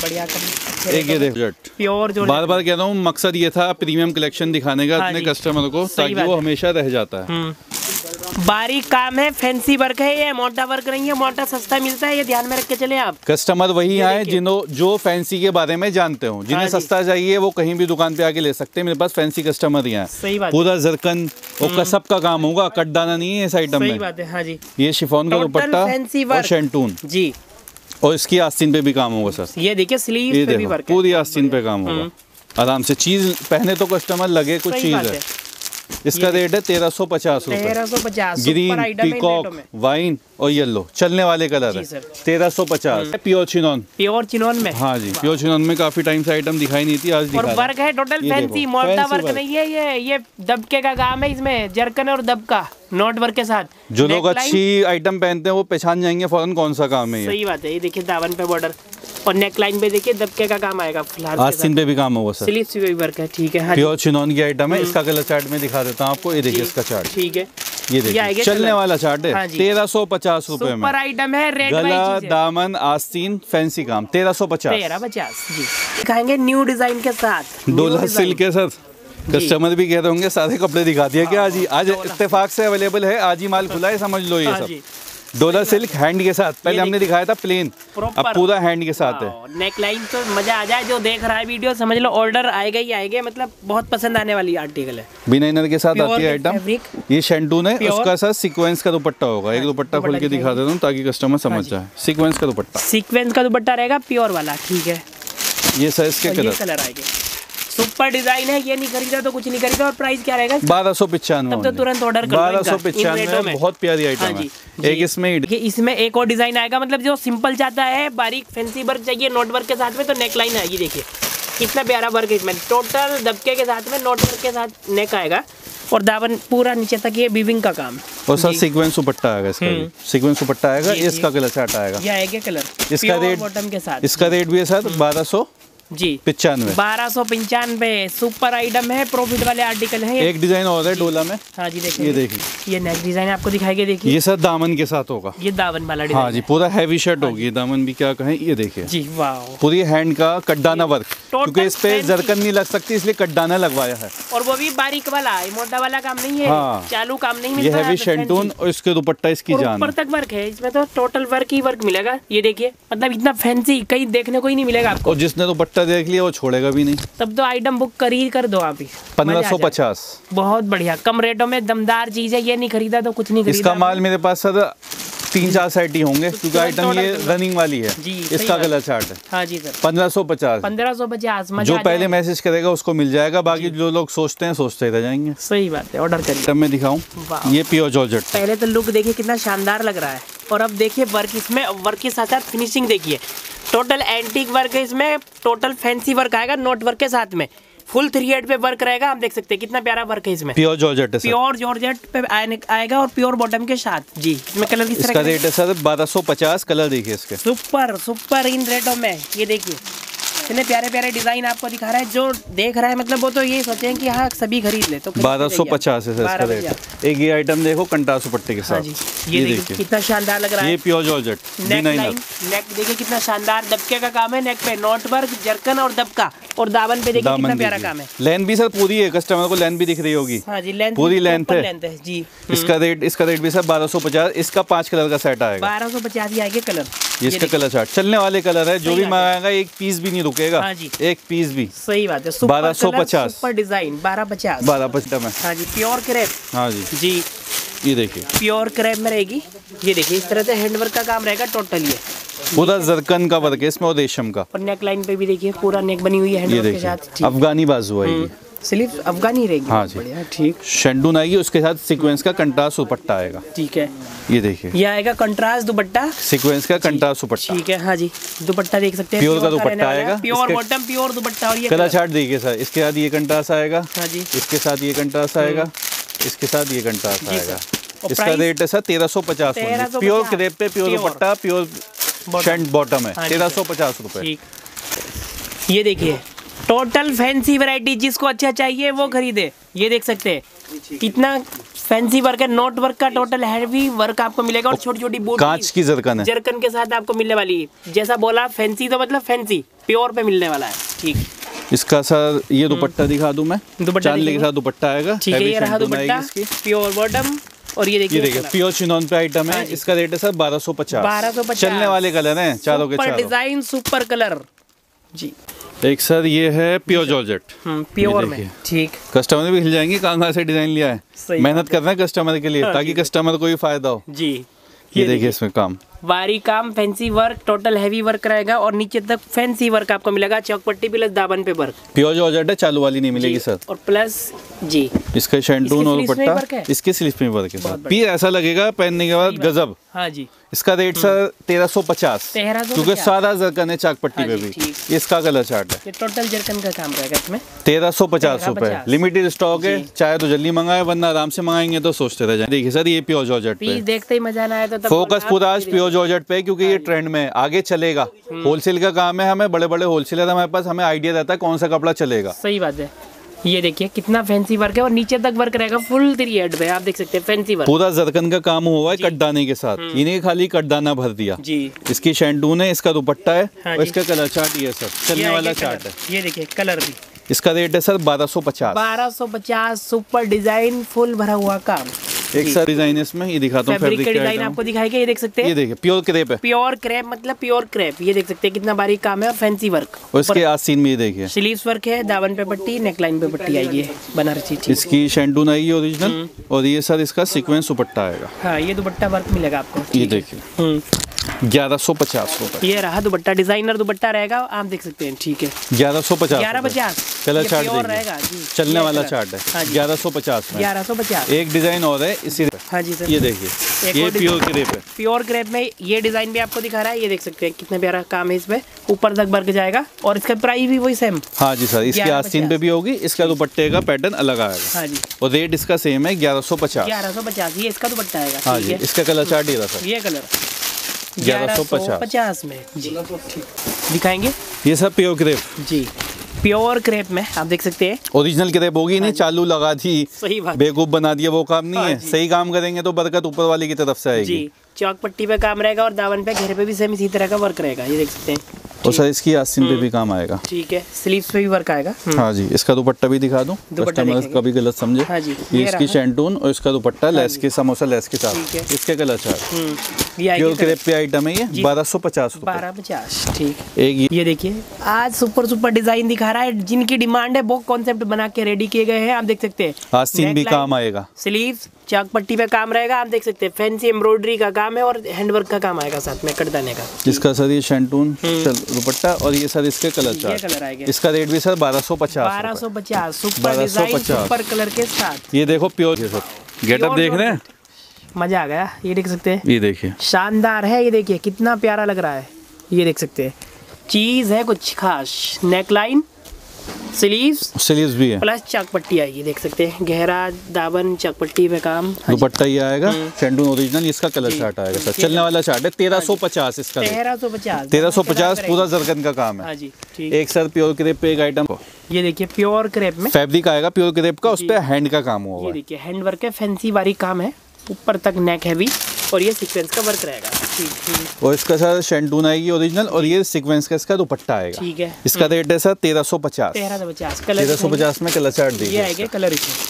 एक ये देखो प्योर, बार बार कह रहा हूँ, मकसद ये था प्रीमियम कलेक्शन दिखाने का अपने कस्टमर को, ताकि वो हमेशा रह जाता है। बारीक काम है, फैंसी वर्क है, ये मोटा वर्क नहीं है। मोटा सस्ता मिलता है, ये ध्यान में रख के चले आप। कस्टमर वही आए जिन्हों जो फैंसी के बारे में जानते हो। जिन्हें सस्ता चाहिए वो कहीं भी दुकान पे आके ले सकते हैं। मेरे पास फैंसी कस्टमर ही हैं। सही बात, पूरा जरकन और कसब का काम होगा, कटदाना नहीं है इस आइटम में। सही बात है। हाँ जी। ये शिफॉन का दुपट्टा और शेंटून जी। और इसकी आस्तीन पे भी काम होगा सर। ये देखिए स्लीव पे भी वर्क है, पूरी आस्तीन पे काम होगा। आराम से चीज पहने तो कस्टमर लगे कुछ चीज है। इसका रेट है तेरह सौ पचास रूपए। तेरह सौ पचास ग्रीन, पीकॉक, वाइन और येलो चलने वाले कलर है। तेरह सौ पचास। प्योर चिनॉन, प्योर चिनॉन में। हाँ जी, प्योर चिनॉन में काफी टाइम से आइटम दिखाई नहीं थी, आज और वर्क है टोटल फैंसी, मोटा वर्क नहीं है ये ये दबके का काम है इसमें, जरकन और दबका नोट वर्क के साथ। जो लोग अच्छी आइटम पहनते हैं वो पहचान जाएंगे फौरन कौन सा काम है ये। सही बात है। ये देखिए दामन पे बॉर्डर और नेक लाइन पे देखिए दबके का काम आएगा। फिलहाल आस्तीन पे भी काम होगा सर, स्लीव्स पे भी वर्क है। ठीक है, प्योर चिनॉन की आइटम है। इसका कलर चार्ट में दिखा देता हूँ आपको, ये देखिए इसका चार्ट। ठीक है, ये देखिए चलने वाला चार्ट है। तेरह सौ पचास रूपए में आइटम है। रेड गला, दामन, आस्तीन, फैंसी काम तेरह सौ पचास। तेरह पचास जी। दिखाएंगे न्यू डिजाइन के साथ। डोला सिल्क है सर। कस्टमर भी कह रहे होंगे सारे कपड़े दिखा दिए क्या आज ही? आज इत्तेफाक से अवेलेबल है, आज ही माल खुला है, समझ लो ये सब। डोला सिल्क हैंड के साथ, पहले हमने दिखाया था प्लेन, अब पूरा हैंड के साथ है। नेक लाइन तो मजा आ जाए, जो देख रहा है वीडियो समझ लो ऑर्डर आएगा ही आएगा, मतलब बहुत पसंद आने वाली आर्टिकल है। बिना इनर के साथ आती है आइटम। ये शेंटून है, उसका साथ सीक्वेंस का दुपट्टा होगा। एक दुपट्टा खोल के दिखा देता हूँ ताकि कस्टमर समझ जाए। सीक्वेंस का दुपट्टा, सीक्वेंस का दुपट्टा रहेगा प्योर वाला। ठीक है, ये सर इसके कलर कलर आएंगे। सुपर डिजाइन है, ये नहीं खरीदा तो कुछ नहीं खरीदा। और प्राइस क्या रहेगा? बारह सौ पिचानवे। तब तो तुरंत ऑर्डर कर बारह सौ पिचानवे, बहुत प्यारी आइटम है। एक इसमें इसमें एक और डिजाइन आएगा, मतलब जो सिंपल चाहता है, बारीक फैंसी वर्क चाहिए नोट वर्क के साथ में, तो नेक लाइन आएगी। देखिए कितना प्यारा वर्क है इसमें, टोटल दबके के साथ में नोट वर्क के साथ नेक आएगा और दामन पूरा नीचे तक ये वीविंग का काम। और सर सीक्वेंस दुपट्टा आएगा इसका, सीक्वेंस दुपट्टा आएगा। इसका कलर चार्ट आएगा, ये आएगा कलर। इसका रेट बॉटम के साथ, इसका रेट भी है सर बारह सौ जी पिचानवे। बारह सौ पंचानवे। सुपर आइटम है, प्रॉफिट वाले आर्टिकल है। एक डिजाइन और है डोला में। हाँ जी देखिए, ये देखिए ये नेक डिजाइन आपको दिखाएंगे। देखिए ये सर दामन के साथ होगा, ये दामन वाला डिजाइन। हाँ जी, पूरा हैवी शर्ट होगी। दामन भी क्या कहें, ये देखिए जी, वाह, पूरी हैंड का कड्डाना वर्क, क्योंकि इस पे जरकन नहीं लग सकती इसलिए कड्डाना लगवाया है। और वो भी बारीक वाला, मोटा वाला काम नहीं है। हाँ, चालू काम नहीं मिलता। ये हैवी शेंटून और इसके दुपट्टा इसकी जान ऊपर तक वर्क है इसमें, तो टोटल वर्क ही वर्क मिलेगा। ये देखिए, मतलब इतना फैंसी कहीं देखने को ही नहीं मिलेगा आपको। और जिसने दुपट्टा देख लिया वो छोड़ेगा भी नहीं। तब तो आइटम बुक कर ही कर दो आप ही। पंद्रह सौ पचास, बहुत बढ़िया, कम रेटों में दमदार चीज है। ये नहीं खरीदा तो कुछ नहीं खरीदा। इसका माल मेरे पास सर तीन चार सेट ही होंगे, क्योंकि आइटम ये रनिंग वाली है। इसका कलर चार्ट है। हाँ जी सर, पंद्रह सौ पचास। पंद्रह सौ पचास। जो पहले मैसेज करेगा उसको मिल जाएगा, बाकी जो लोग सोचते हैं सोचते रह जाएंगे। सही बात है, ऑर्डर करिए। तब मैं दिखाऊं, ये प्योर जॉर्जेट। पहले तो लुक देखिए कितना शानदार लग रहा है, और अब देखिए वर्क, इसमें वर्क के साथ साथ फिनिशिंग देखिए। टोटल एंटीक वर्क है इसमें, टोटल फैंसी वर्क आएगा नोट वर्क के साथ में। फुल थ्री एट पे वर्क रहेगा, आप देख सकते हैं कितना प्यारा वर्क है इसमें। प्योर जॉर्जेट है सर, प्योर जॉर्जेट पे आएगा और प्योर बॉटम के साथ जी। इसमें कलर किस तरह इसका रेट है सर बारह सौ पचास। कलर देखिए इसके, सुपर सुपर इन रेटों में। ये देखिए इतने प्यारे प्यारे डिजाइन आपको दिखा रहा है, जो देख रहा है मतलब वो तो ये सोचे कि हाँ सभी खरीद ले। तो बारह सौ पचास है सर इसका रेट। एक ये आइटम देखो कंट्रास दुपट्टे के साथ, ये देखिए कितना शानदार लग रहा है। ये pure georgette. Neck line, neck देखिए कितना शानदार दबके का काम है। नेक पे नोट वर्क, जरकन और दबका, और दामन पे देखिए कितना प्यारा काम है। लेंथ भी सर पूरी है, कस्टमर को लेंथ भी दिख रही होगी। हाँ जी, लेंथ पूरी लेंथ है जी। इसका रेट इसका रेट भी सर बारह सौ पचास। इसका पांच कलर का सेट आएगा, बारह सौ पचास ही आएगा कलर। इसका कलर चार्ट चलने वाले कलर है, जो भी मंगाएगा एक पीस भी नहीं रुकेगा। हाँ जी, एक पीस भी। सही बात है। बारह सौ पचास सुपर डिजाइन, बारह पचास। बारह पचास में। हाँ जी, प्योर क्रेप। हाँ जी जी, ये देखिए प्योर क्रेप में रहेगी। ये देखिए इस तरह से हैंडवर्क का काम रहेगा टोटल। ये पूरा जरकन का वर्क है इसमें और रेशम का। और नेक लाइन पे भी देखिए पूरा नेक बनी हुई है हैंडवर्क के साथ। अफगानी बाजू आएगी, स्लीव अफगानी रहेगी। हाँ जी, बढ़िया, ठीक। शेंडून आएगी, उसके साथ सीक्वेंस का कंट्रास्ट दुपट्टा आएगा। ठीक है, ये देखिए ये आएगा कंट्रास्ट दुपट्टा, सीक्वेंस का कंट्रास्ट दुपट्टा। ठीक है, हाँ जी, दुपट्टा देख सकते हैं प्योर का दुपट्टा आएगा, प्योर बॉटम, प्योर दुपट्टा। और ये कलर चार्ट देखिए सर, इसके साथ ये कंट्रास्ट आएगा। हाँ जी, इसके साथ ये कंट्रास्ट आएगा, इसके साथ ये कंट्रास्ट आएगा। इसका रेट है सर तेरह सौ पचास। प्योर क्रेप पे pure dupatta, pure shirt bottom है, तेरह सौ पचास रुपए। ये देखिए टोटल फैंसी वैरायटी, जिसको अच्छा चाहिए वो खरीदे। ये देख सकते हैं कितना फैंसी वर्क है, नोट वर्क का टोटल हैवी वर्क आपको मिलेगा। और छोटी छोटी बूटी कांच की जरकन है, जरकन के साथ आपको मिलने वाली है। जैसा बोला फैंसी, तो मतलब फैंसी प्योर पे मिलने वाला है। ठीक, इसका सर ये दुपट्टा दिखा दूं मैं, चांदनी के साथ दुपट्टा आएगा। ठीक है, ये रहा दुपट्टा, प्योर बॉटम। और ये देखिए, ये देखिए प्योर चिनॉन पे आइटम है। इसका रेट है सर बारह सौ पचास। बारह सौ पचास चलने वाले कलर हैं चारों के चारों। डिजाइन सुपर कलर जी। एक सर ये है प्योर जॉर्जेट, प्योर में। ठीक, कस्टमर भी हिल जाएंगे कहाँ कहाँ से डिजाइन लिया है। मेहनत कर रहे हैं कस्टमर के लिए, ताकि कस्टमर को भी फायदा हो जी। ये देखिए इसमें काम बारी काम, fancy work, total heavy work रहेगा और नीचे तक फैंसी वर्क आपको मिलेगा, चौकपट्टी प्लस दामन पे वर्क। प्योर जॉर्जेट है, चालू वाली नहीं मिलेगी सर। और प्लस जी इसका शैंटून और दुपट्टा, इसके स्लीव्स में वर्क है सर। पीस ऐसा लगेगा पहनने के बाद गजब। हाँ जी। इसका रेट सर तेरह सौ पचास, क्योंकि सादा जरकन है चाकपट्टी पे भी। इसका कलर चार्ट है, टोटल जरकन का काम रहेगा इसमें। तेरह सौ पचास रुपए, लिमिटेड स्टॉक है, चाहे तो जल्दी मंगाए वरना आराम से मंगाएंगे तो सोचते रह जाए। देखिए सर ये प्योर जॉर्जेट पे, देखते ही मजा ना आया तो फोकस पूरा आज प्योर जॉर्जेट पे, क्योंकि ये ट्रेंड में आगे चलेगा। होलसेल का काम है, हमें बड़े बड़े होलसेलर हमारे पास, हमें आइडिया रहता है कौन सा कपड़ा चलेगा। सही बात है। ये देखिए कितना फैंसी वर्क है और नीचे तक वर्क रहेगा फुल थ्री हेड पे, आप देख सकते हैं फैंसी वर्क। पूरा जरकन का काम हुआ है कटदाने के साथ, इन्हें खाली कटदाना भर दिया जी। इसकी शैंटून है, इसका दुपट्टा है। हाँ, और इसका कलर चार्ट ये सर चलने वाला चार्ट है। ये देखिए कलर भी। इसका रेट है सर बारह सौ पचास। बारह सौ पचास, सुपर डिजाइन, फुल भरा हुआ काम। एक सर डिजाइन इसमें ये दिखाता हूँ, फैब्रिक का डिजाइन आपको दिखाएगा। ये देख सकते हैं, ये देखिए प्योर क्रेप है। प्योर क्रेप मतलब प्योर क्रेप। ये देख सकते हैं कितना बारीक काम है और फैंसी वर्क। और इसके आस्तीन में ये देखिए स्लीव्स वर्क है, दामन पे पट्टी, नेकलाइन पे पट्टी आएगी बनारसी। इसकी शैंटून आएगी ओरिजिनल, और ये सर इसका सीक्वेंस दुपट्टा आएगा। हाँ ये दुपट्टा वर्क मिलेगा आपको। ये देखिए ग्यारह सौ पचास रुपए। ये रहा दुपट्टा, डिजाइनर दुपट्टा रहेगा, आप देख सकते हैं। ठीक है ग्यारह सौ पचास, ग्यारह पचास कलर चार्ट रहेगा, चलने वाला चार्ट है। ग्यारह सौ पचास में ग्यारह सौ पचास। एक डिजाइन और है इसी। हाँ जी सर, ये देखिए ये प्योर क्रेप है। प्योर क्रेप में ये डिजाइन भी आपको दिखा रहा है। ये देख सकते हैं कितना प्यारा काम है इसमें, ऊपर तक वर्क जाएगा और इसका प्राइस भी वही सेम। हाँ जी सर, इसके आस्तीन पे भी होगी, इसका दुपट्टे का पैटर्न अलग आएगा। हाँ जी, और रेट इसका सेम है ग्यारह सौ पचास। ग्यारह सौ पचास ये इसका दुपट्टा आएगा। हाँ जी, इसका कलर चार्ट ये रहा सर, ये कलर ग्यारह सौ पचास में जी दिखाएंगे। ये सब प्योर क्रेप जी, प्योर क्रेप में आप देख सकते हैं। ओरिजिनल क्रेप होगी, नहीं चालू लगा दी, सही बात, बेवकूफ बना दिया, वो काम नहीं है। सही काम करेंगे तो बरकत ऊपर वाले की तरफ से आएगी जी। चौक पट्टी पे काम रहेगा और दामन पे घेरे पे भी सेम इसी तरह का वर्क रहेगा। ये देख सकते हैं। और सर इसकी आस्तीन पे भी काम आएगा। ठीक है, स्लीव्स पे भी वर्क आएगा। हाँ जी, इसका दुपट्टा भी दिखा दूं, कस्टमर कभी गलत समझे। हाँ जी, ये इसकी शैंटून और इसका दुपट्टा लेस के, समोसा लेस के साथ। इसके कलर चार्ट प्योर क्रेप पे आइटम है ये, बारह सौ पचास बारह पचास। ठीक, एक ये देखिए आज सुपर सुपर डिजाइन दिखा रहा है, जिनकी डिमांड है वो कॉन्सेप्ट बना के रेडी किए गए हैं। आप देख सकते हैं आस्तीन भी काम आएगा, स्लीव्स चाक पट्टी पे काम रहेगा। आप देख सकते हैं फैंसी एम्ब्रॉयडरी का काम है और हैंडवर्क का काम आएगा साथ में कटदाने का। इसका सर ये शैंटून दुपट्टा और ये सर इसके कलर चार्ट। कलर आएगा। इसका रेट भी सर बारह सौ पचास। बारह सौ पचास सुपर डिजाइन, सुपर कलर के साथ। ये देखो प्योर सर, गेटअप देख रहे हैं, मजा आ गया। ये देख सकते हैं, ये देखिए शानदार है। ये देखिए कितना प्यारा लग रहा है। ये देख सकते हैं चीज है कुछ खास। नेकलाइन, स्लीव्स स्लीव्स भी है, प्लस चाक पट्टी आएगी। देख सकते हैं गहरा दामन चाक पट्टी पे काम। दुपट्टा ये आएगा शैंटून ओरिजिनल, इसका कलर चार्ट आएगा सर, चलने वाला चार्ट है। तेरह सौ पचास इसका, तेरह सौ पचास तेरह सौ पचास पूरा जरकन का काम है। एक सर प्योर क्रेप पे एक आइटम, ये देखिए प्योर क्रेप में फैब्रिक आएगा प्योर क्रेप का, उस पे हैंड का काम हुआ है। ये देखिए हैंड वर्क है, फैंसी बारीक काम है, ऊपर तक नेक हैवी और ये सीक्वेंस का वर्क रहेगा। और इसका सर शैंटून आएगी ओरिजिनल और ये सीक्वेंस का इसका दुपट्टा आएगा। ठीक है, इसका रेट है सर तेरह सौ पचास। तेरह सौ पचास तेरह सौ पचास में कलर चार्ट दीजिए। ये आएगा कलर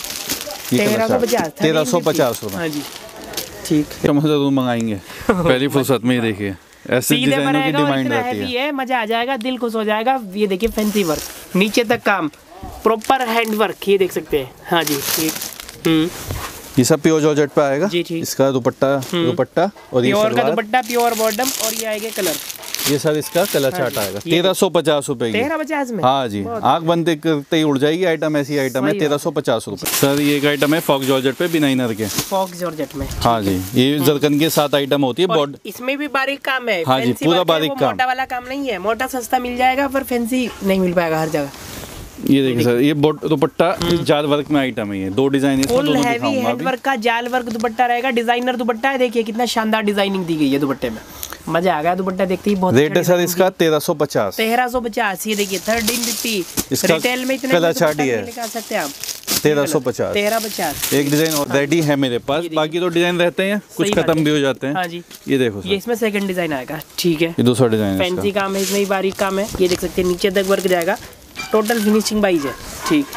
इसमें तेरह सौ पचास, तेरह सौ पचास रुपए। हाँ जी ठीक, हम जरूर मंगाएंगे पहली फुर्सत में। ये देखिए ऐसे डिजाइनों की डिमांड रहती है, मजा आ जाएगा, दिल खुश हो जाएगा। ये देखिए फैंसी वर्क, नीचे तक काम, प्रॉपर हैंड वर्क। ये देख सकते हैं। हाँ जी ठीक, ये सब प्योर जॉर्जेट पे आएगा जी। ठीक, इसका दुपट्टा दुपट्टा और ये प्योर का दुपट्टा, प्योर बॉटम और ये आएगा कलर। ये सर इसका कलर चार्ट आएगा तेरह सौ पचास रुपए की। तेरह पचास में हाँ जी, आंख बंद करते ही उड़ जाएगी आइटम। ऐसी आइटम है तेरह सौ पचास रुपए। सर ये एक आइटम है फॉक्स जॉर्जेट पे बिनाइनर के, फॉक्स जॉर्जेट में। हाँ जी, ये जरकन के साथ आइटम होती है। बॉड इसमें भी बारीक काम है। हाँ जी, पूरा बारीक काम, मोटा वाला काम नहीं है। मोटा सस्ता मिल जाएगा पर फैंसी नहीं मिल पाएगा हर जगह। ये देखिए सर, ये दुपट्टा जाल वर्क में आइटम है। ये दो डिजाइन है, फुल हैवी हैंड वर्क का जाल वर्क दुपट्टा रहेगा। डिजाइनर दुपट्टा है, देखिए कितना शानदार डिजाइनिंग दी गई है दुपट्टे में। मजा आ गया दुपट्टा देखते ही। बहुत रेट है सर इसका तेरह सौ पचास। तेरह सौ पचास। ये देखिए थर्टीन फिफ्टी रिटेल में इतने कलर चार्ट है, लेकर सकते हैं आप। तेरह सौ पचास, तेरह पचास। एक डिजाइन और रेडी है मेरे पास, बाकी तो डिजाइन रहते हैं, कुछ खत्म भी हो जाते हैं। हाँ जी, ये देखो ये इसमें सेकंड डिजाइन आएगा। ठीक है, ये दूसरा डिजाइन फैंसी काम है, इसमें भी बारीक काम है। ये देख सकते हैं नीचे तक वर्क जाएगा, टोटल फिनिशिंग वाइज है। ठीक,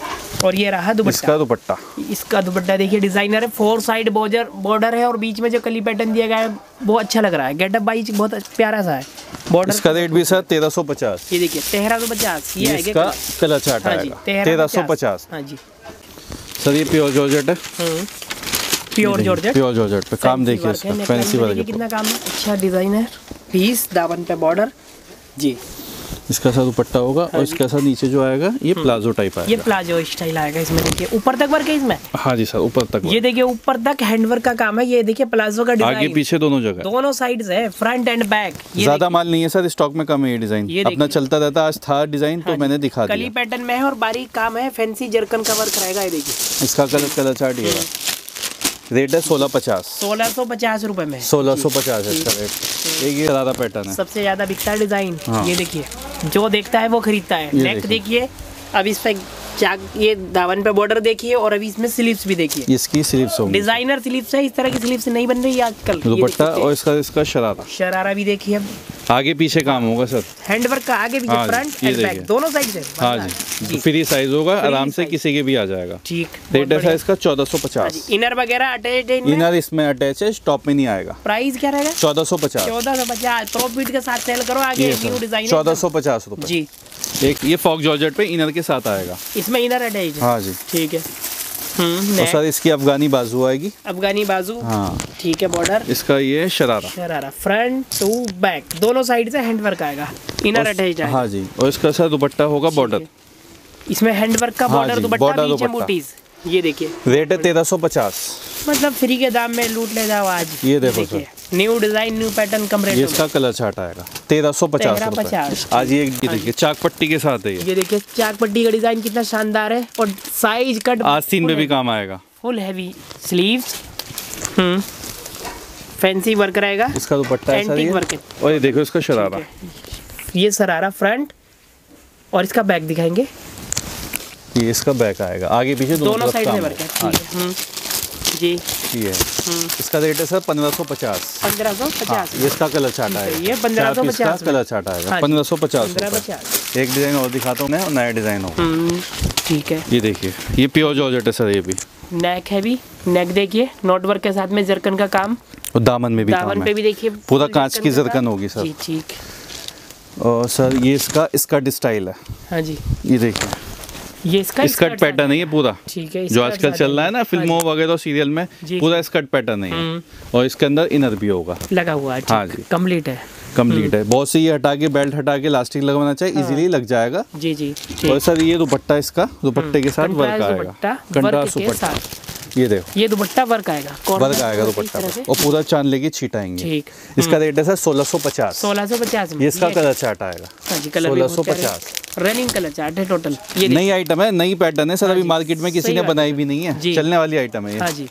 और ये रहा दुपट्टा, इसका दुपट्टा इसका दुपट्टा देखिए डिजाइनर है, फोर साइड बॉर्डर बॉर्डर है और बीच में जो कली पैटर्न दिया गया है वो अच्छा लग रहा है। गेटअप वाइज बहुत प्यारा सा है बॉर्डर। इसका रेट भी सर तेरह सौ पचास। ये देखिए तेरह सौ पचास। ये इसका कलर चार्ट आएगा तेरह सौ पचास। हाँ जी सर ये प्योर जॉर्जेट है, प्योर जॉर्जेट, प्योर जॉर्जेट पे काम देखिए इसका, फैंसी वर्क है, कितना काम है, अच्छा डिजाइन है, पीस दामन पे बॉर्डर जी। इसका सा दुपट्टा होगा और इसका सा नीचे जो आएगा ये प्लाजो टाइप आएगा, ये प्लाजो स्टाइल आएगा इसमें। देखिए ऊपर तक वर्क है इसमें। हाँ जी सर, ऊपर तक। ये देखिए ऊपर तक हैंडवर्क का काम है। ये देखिए प्लाजो का डिजाइन, आगे पीछे दोनों जगह, दोनों साइड्स है, फ्रंट एंड बैक। ज्यादा माल नहीं है सर, स्टॉक में कम है ये डिजाइन, अपना चलता रहता। आज था डिजाइन तो मैंने दिखा दिया। कली पैटर्न में है और बारीक काम है, फैंसी जरकन का वर्क रहेगा। ये देखिए इसका कलर कलर चार्ट ये रेट है सोलह पचास, सोलह सौ पचास रुपए में, सोलह सौ पचास है इसका रेट। एक ये ज्यादा पैटर्न है, सबसे ज्यादा बिकता है डिजाइन। ये देखिए जो देखता है वो खरीदता है। नेक देखिए, अब इस पे चाक, ये दामन पे बॉर्डर देखिए, और अभी इसमें स्लीव्स भी देखिए, इसकी स्लीव्स होंगी, डिजाइनर स्लीव्स है। इस तरह की स्लीव्स नहीं बन रही है आजकल। दुपट्टा और इसका इसका शरारा, शरारा भी देखिए, अब आगे पीछे काम होगा सर, हैंडवर्क का आगे पीछे, फ्रंट एंड बैक दोनों साइड से। हाँ जी, फ्री साइज होगा, आराम से किसी के भी आ जाएगा। ठीक, रेट है इसका चौदह सौ पचास। इनर वगैरह अटैच है, इनर इसमें अटैच है, टॉप में नहीं आएगा। प्राइस क्या रहेगा? चौदह सौ पचास, चौदह सौ पचास प्रॉफिट के साथ सेल करो। आगे न्यू डिजाइन चौदह सौ पचास रुपए जी। एक ये फॉक जॉर्जेट पे इनर के साथ आएगा, इसमें इनर अटैच है। हाँ जी, ठीक है। हम्म, सर इसकी अफगानी बाजू आएगी, अफगानी बाजू, हाँ ठीक है। बॉर्डर इसका ये sharara, sharara front to back दोनों साइड से हैंडवर्क आएगा, इनर अटैच है। हाँ जी, और इसका सर दुपट्टा होगा बॉर्डर, इसमें हैंडवर्क का बॉर्डर दुपट्टा, नीचे बूटीज। ये देखिए रेट है तेरह सौ पचास, मतलब फ्री के दाम में लूट ले जाओ आज। ये देखो sir, new design new pattern कम रेट। ये इसका कलर चार्ट आएगा तेरह सौ पचास आज। ये देखिए चाक पट्टी के साथ है, ये देखिए चाक पट्टी का डिजाइन कितना शानदार है, और साइज कट आस्तीन पे भी काम आएगा, full heavy sleeves, hmm fancy work रहेगा। इसका दुपट्टा है सर ये, वर्क है। और ये देखो इसका शरारा, ये शरारा फ्रंट, और इसका बैक दिखाएंगे। ये इसका बैक आएगा, आगे पीछे दोनों, दोनों साइड में वर्क है। हाँ जी, ये इसका रेट है सर पंद्रह सौ पचास, पंद्रह सौ पचास। ये इसका कलर चार्ट आएगा, ये पंद्रह सौ पचास कलर चार्ट आएगा, पंद्रह सौ पचास। एक डिजाइन और दिखाता हूँ मैं, और नया डिजाइन होगा। ठीक है, ये देखिए ये प्योर जॉर्जेट है सर, ये भी नेक है भी, नेक देखिए नोट वर्क के साथ में जरकन का काम, और दामन में भी दामन काम पे है, भी देखिए पूरा कांच की जरकन होगी सर। जी ठीक। और सर ये इसका स्कर्ट स्टाइल है। हाँ जी, ये देखिए ये इसका स्कर्ट पैटर्न है ये पूरा, ठीक है, जो आजकल चल रहा है ना फिल्मों वगैरह सीरियल में, पूरा स्कर्ट पैटर्न है ये, और इसके अंदर इनर भी होगा लगा हुआ है। हाँ जी, कंप्लीट है, कंप्लीट है। बहुत सी ये हटा के बेल्ट हटा के लास्टिक लगवाना चाहिए, इजीली लग जाएगा। जी जी। और सर ये दुपट्टा, इसका दुपट्टे के साथ वर्क आएगा, कंट्रास्ट दुपट्टा। ये देखो ये दुपट्टा वर्क आएगा, वर्क आएगा दुपट्टा पर, और पूरा चांदले की छीट आएंगे। ठीक, इसका रेट है सर सोलह सौ पचास, सोलह सौ पचास में। ये इसका कलर चार्ट आएगा सोलह सौ पचास, रनिंग कलर चार्ट है टोटल। ये नई आइटम है, नई पैटर्न है सर, अभी मार्केट में किसी ने बनाई भी नहीं है, चलने वाली आइटम है ये। हाँ जी,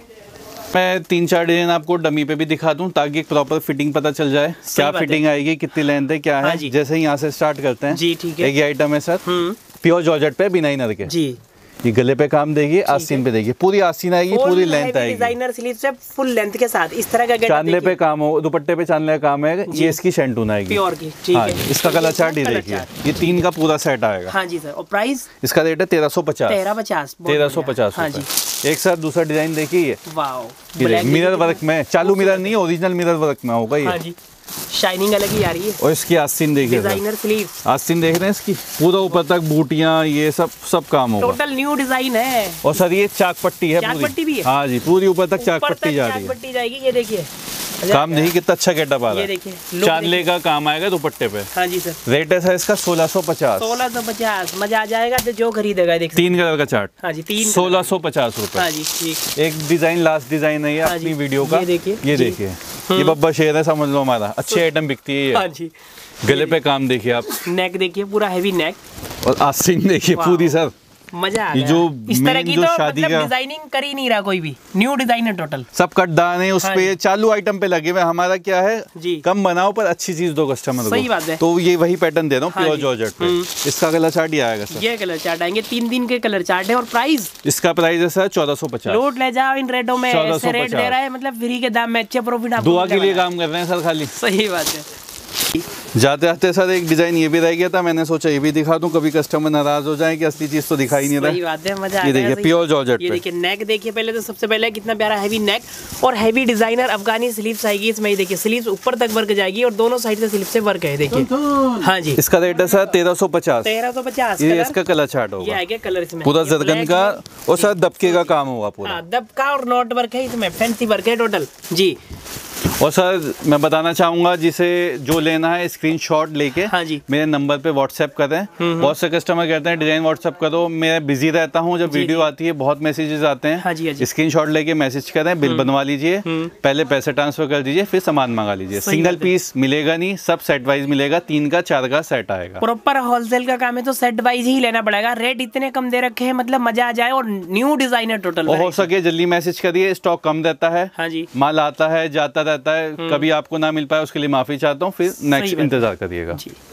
मैं तीन चार डिजाइन आपको डमी पे भी दिखा दूं, ताकि एक प्रॉपर फिटिंग पता चल जाए, क्या फिटिंग आएगी, कितनी लेंथ है, क्या है। जैसे ही यहाँ से स्टार्ट करते हैं जी, ठीक है। एक ये आइटम है सर प्योर जॉर्जेट पे, बिना इनर के जी। ये गले पे काम देखिए, आस्तीन पे देखिए, पूरी आस्तीन आएगी, पूरी लेंथ आएगी, डिजाइनर स्लीव से फुल लेंथ के साथ इस तरह का। चांदले पे काम हो, दुपट्टे पे चांदले का काम है। ये इसकी शेंटून आएगी प्योर की, ठीक है। इसका कलर चार्ट ही देखिए, ये तीन का पूरा सेट आएगा। हाँ जी सर, और प्राइस इसका रेट है तेरह सौ पचास, तेरह पचास तेरह सौ पचास। हाँ जी। एक साथ दूसरा डिजाइन देखिए, ये वाओ, मिरर वर्क में, चालू मिरर नहीं, ओरिजिनल मिरर वर्क में होगा ये, शाइनिंग अलग ही आ रही है। और इसकी आस्तीन देखिए, डिजाइनर स्लीव आस्तीन देख रहे हैं इसकी, पूरा ऊपर तक बूटियां, ये सब सब काम होगा, टोटल न्यू डिजाइन है। और सर ये चाक पट्टी है, चाक पट्टी भी है। हाँ जी, पूरी ऊपर तक चाक पट्टी जा रही है, पट्टी जाएगी। ये देखिए काम नहीं कितना अच्छा गेटअप आ रहा है, ये देखिए चांदले का काम आएगा दुपट्टे पे। हाँ जी सर, रेट है सर इसका सोलह सौ पचास, सोलह सौ पचास। मजा आ जाएगा जो खरीदेगा। देखिए तीन कलर का चार्ट। हाँ जी, तीन सोलह सौ पचास रुपए। हाँ जी, ठीक। एक डिजाइन लास्ट डिजाइन है ये अपनी वीडियो का, ये देखिए, ये देखिए, ये बब्बर शेर है, समझ लो हमारा, अच्छी आइटम बिकती है ये। हाँ जी, गले पे काम देखिए आप, नेक देखिए पूरा हैवी नेक, और आस्तीन देखिए पूरी सर, मजा आ गया। जो इस तरह की जो तो शादी मतलब का डिजाइनिंग कर ही नहीं रहा कोई भी, न्यू डिजाइन है टोटल, सब कट दान है उस पे, चालू आइटम पे लगे हुए। हमारा क्या है जी, कम बनाओ पर अच्छी चीज दो कस्टमर को। सही बात है। तो ये वही पैटर्न दे रहा हूँ प्योर जॉर्जेट पे। इसका कलर चार्ट ही आएगा सर, ये कलर चार्ट आएंगे, तीन दिन के कलर चार्ट है। और प्राइस इसका प्राइस है सर चौदह सौ पचास। लोड ले जाओ इन रेटों में, ऐसे रेट दे रहा है, मतलब फ्री के दाम में अच्छे प्रॉफिट। दुआ के लिए काम कर रहे हैं सर खाली, सही बात है। जाते जाते सर एक डिजाइन ये भी रह गया था, मैंने सोचा ये भी दिखा दूं, कभी कस्टमर नाराज हो जाए कि असली चीज तो दिखाई नहीं रहा। बात है, मजा ये देखिए प्योर जॉर्जेट पे। ये देखिए नेक देखिए पहले तो सबसे पहले कितना प्यारा हैवी नेक और हैवी डिजाइनर अफगानी स्लीव्स आएगी इसमें। ये देखिए स्लीव्स ऊपर तक वर्क जाएगी और दोनों साइड से स्लीव से वर्क है। देखिए हाँ जी, इसका रेट है सर तेरह सौ पचास। तेरह सौ पचास ये इसका कलर चार्ट होगा। ये आएगा कलर इसमें पूरा जरगन का और सर दबके का काम हुआ पूरा। दबका और नॉट वर्क है इसमें, फैंसी वर्क है टोटल जी। और सर मैं बताना चाहूंगा जिसे जो लेना है स्क्रीनशॉट लेके हाँ जी मेरे नंबर पे व्हाट्सएप करें। बहुत से कस्टमर कहते हैं डिजाइन व्हाट्सएप करो, मैं बिजी रहता हूं, जब वीडियो आती है बहुत मैसेजेस आते हैं। हाँ जी, स्क्रीनशॉट लेके मैसेज करें, बिल बनवा लीजिए, पहले पैसे ट्रांसफर कर दीजिए, फिर सामान मंगा लीजिए। सिंगल पीस मिलेगा नहीं, सब सेट वाइज मिलेगा, तीन का चार का सेट आएगा। प्रॉपर होलसेल का काम है तो सेट वाइज ही लेना पड़ेगा। रेट इतने कम दे रखे हैं, मतलब मजा आ जाए। और न्यू डिजाइन है टोटल। हो सके जल्दी मैसेज करिए, स्टॉक कम रहता है। हाँ जी, माल आता है जाता रहता है, कभी आपको ना मिल पाए उसके लिए माफी चाहता हूँ, फिर नेक्स्ट इंतजार करिएगा।